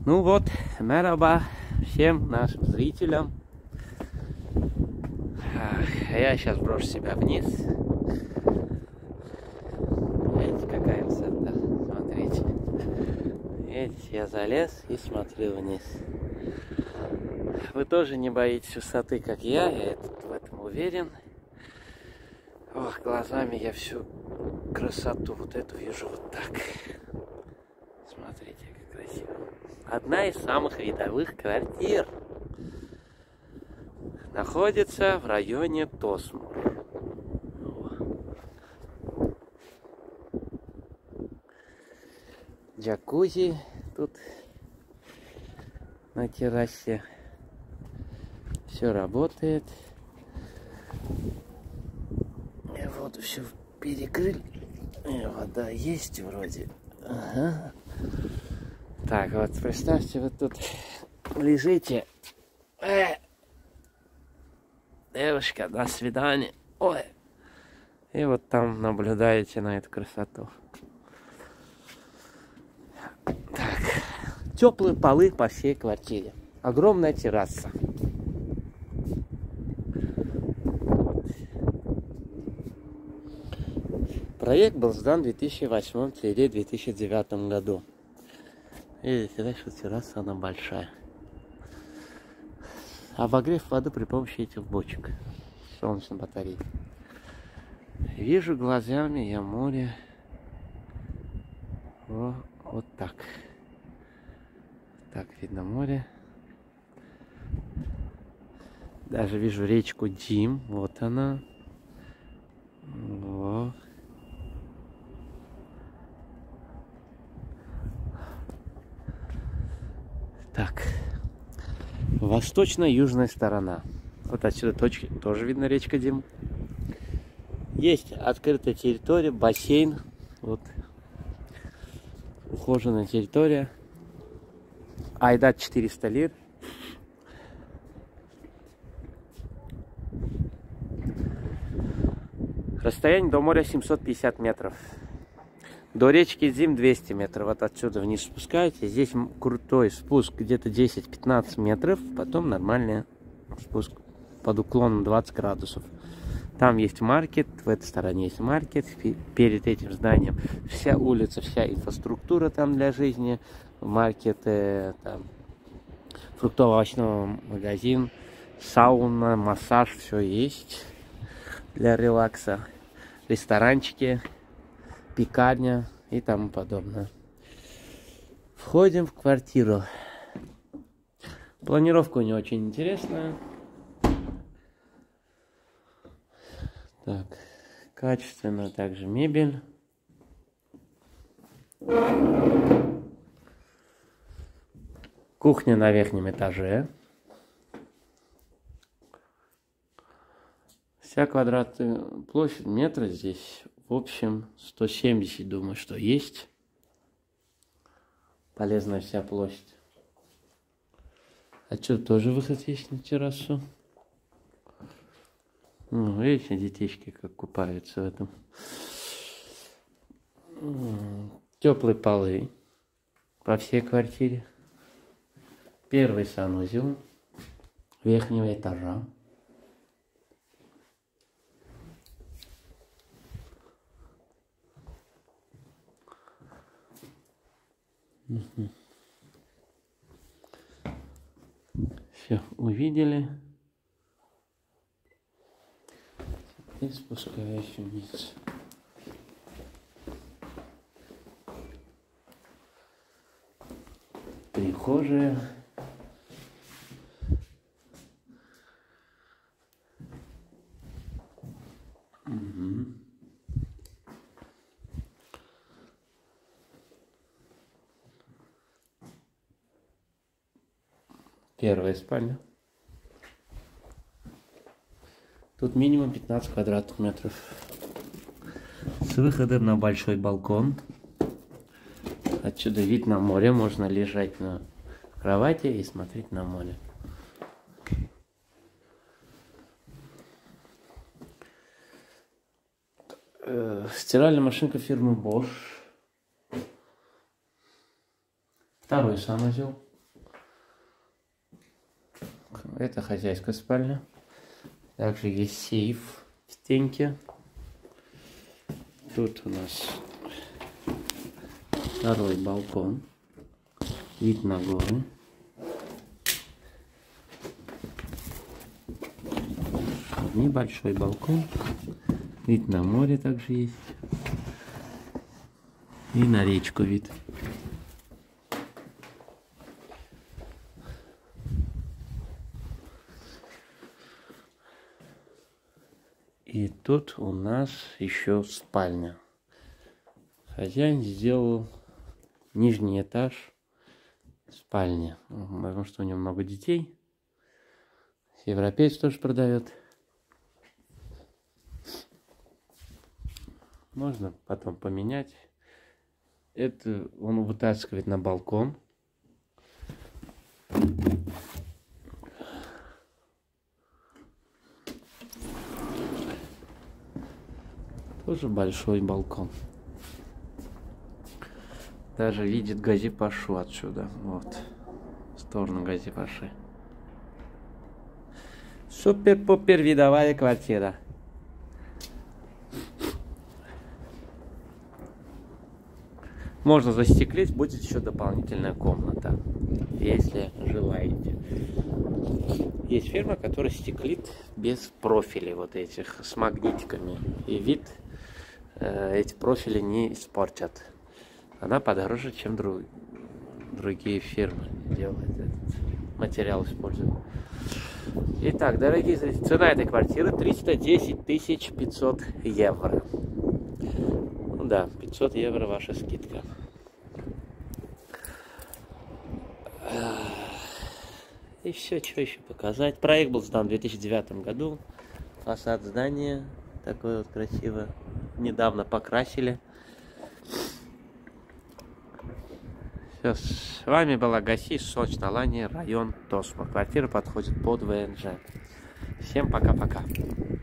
Ну вот, мераба всем нашим зрителям. Я сейчас брошу себя вниз. Видите, какая высота. Смотрите. Видите, я залез и смотрю вниз. Вы тоже не боитесь высоты, как я в этом уверен. Ох, глазами я всю красоту вот эту вижу вот так. Смотрите, как красиво. Одна из самых видовых квартир находится в районе Тосмур. Джакузи тут на террасе. Все работает. И вот все перекрыли. И вода есть вроде. Ага. Так, вот представьте, вы тут лежите. Девушка, до свидания. Ой. И вот там наблюдаете на эту красоту. Так. Теплые полы по всей квартире. Огромная терраса. Проект был сдан в 2008-2009 году. Видите, да, что терраса она большая. Обогрев воды при помощи этих бочек. Солнечной батареи. Вижу глазами я море. Вот так. Так видно море. Даже вижу речку Дим. Вот она. Вот. Так. Восточно-южная сторона. Вот отсюда точки тоже видно речка Дим. Есть открытая территория, бассейн. Вот. Ухоженная территория. Айдат 400 лир. Расстояние до моря 750 метров. До речки Дим 200 метров. Вот отсюда вниз спускаете. Здесь крутой спуск где-то 10-15 метров. Потом нормальный спуск под уклоном 20 градусов. Там есть маркет. В этой стороне есть маркет. Перед этим зданием вся улица, вся инфраструктура там для жизни. Маркет, там, фруктово-овощной магазин, сауна, массаж. Все есть для релакса. Ресторанчики, пекарня и тому подобное. Входим в квартиру. Планировка не очень интересная. Так, качественная также мебель. Кухня на верхнем этаже. Вся квадратная площадь метра здесь в общем 170, думаю, что есть. Полезная вся площадь. Отсюда тоже выход есть на террасу. Ну, видите, детишки как купаются в этом. Теплые полы по всей квартире. Первый санузел верхнего этажа. Все, увидели. И спускаюсь вниз. Прихожая. Первая спальня. Тут минимум 15 квадратных метров. С выходом на большой балкон. Отсюда вид на море. Можно лежать на кровати и смотреть на море. Стиральная машинка фирмы Bosch. Второй санузел. Это хозяйская спальня. Также есть сейф в стенке. Тут у нас второй балкон. Вид на горы. Небольшой балкон. Вид на море также есть. И на речку вид. И тут у нас еще спальня. Хозяин сделал нижний этаж спальни. Потому что у него много детей. Европеец тоже продает. Можно потом поменять. Это он вытаскивает на балкон. Тоже большой балкон. Даже видит Гази-Пашу отсюда. Вот. В сторону Гази-Паши. Супер-пупер видовая квартира. Можно застеклить, будет еще дополнительная комната, если желаете. Есть фирма, которая стеклит без профилей вот этих, с магнитиками. И вид эти профили не испортят. Она подороже, чем другие фирмы делают этот материал, используют. Итак, дорогие зрители, цена этой квартиры 310 500 евро. Ну да, 500 евро ваша скидка. И все, что еще показать. Проект был сдан в 2009 году. Фасад здания такой вот красивый. Недавно покрасили. Все, с вами была Гаси, Соч-на-Лане, район Тосма. Квартира подходит под ВНЖ. Всем пока-пока.